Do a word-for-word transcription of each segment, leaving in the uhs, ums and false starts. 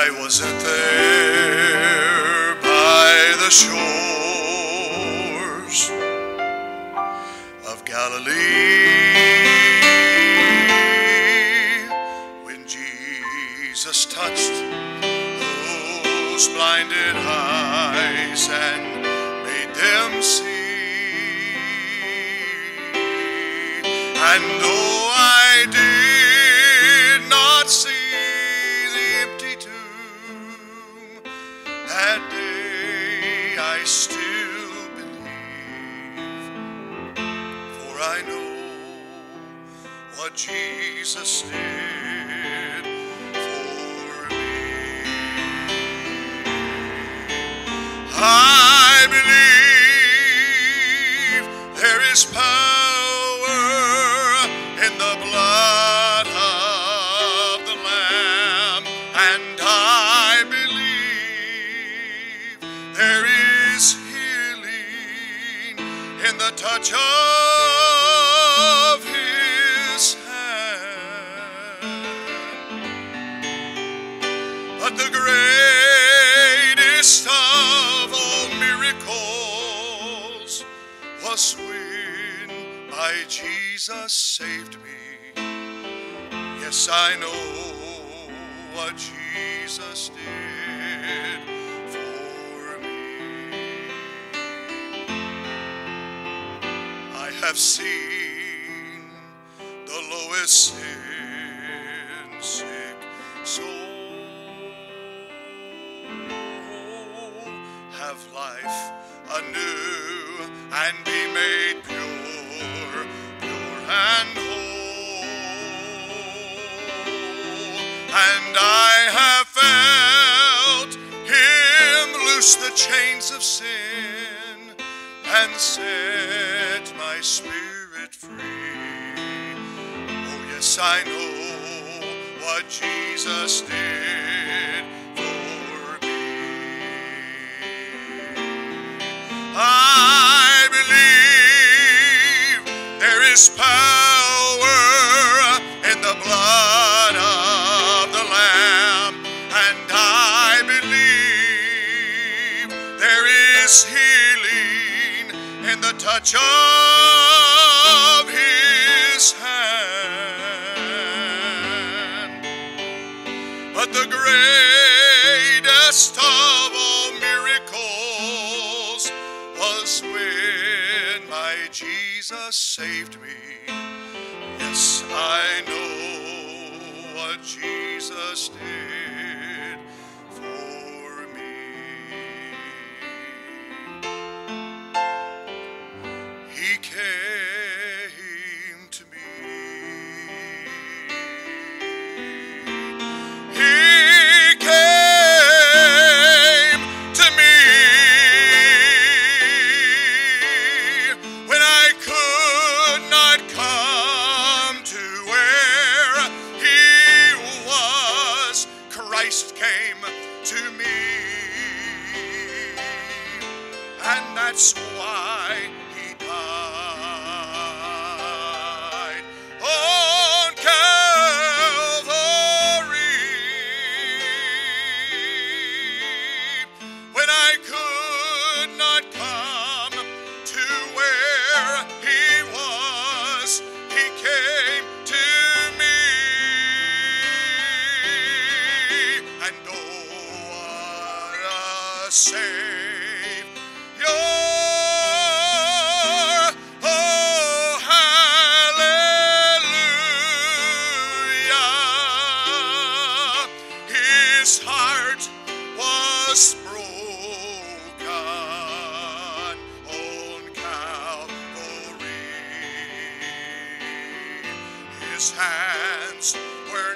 I wasn't there by the shores of Galilee when Jesus touched those blinded eyes and made them see. And though I did not see the empty tomb that day, I still believe, for I know what Jesus did for me. I believe there is power in the blood of the Lamb, and I believe there is healing in the touch of His hand. But the greatest of all miracles was when my Jesus saved me. Yes, I know what Jesus did for me. I have seen the lowest sin sick soul have life anew and be made pure, pure and whole. And I have felt Him loose the chains of sin and set my spirit free. Oh yes, I know what Jesus did for me. I believe there is power in the blood of the Lamb, and I believe there is healing in the touch of His hand. But the greatest of all miracles was when my Jesus saved me. Yes, I know what Jesus did for me. He came to me. He came to me when I could not come to where He was. Christ came to me, and that's why He died on Calvary. When I could not come to where He was, He came to me. And oh, what a Savior! Oh, hallelujah! His heart was broken on Calvary. His hands were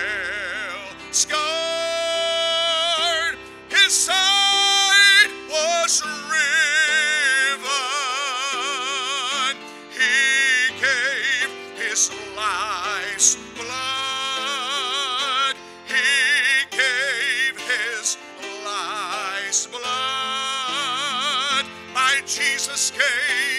nail-scarred. His side was riven. He gave His life's blood. He gave His life's blood. My Jesus gave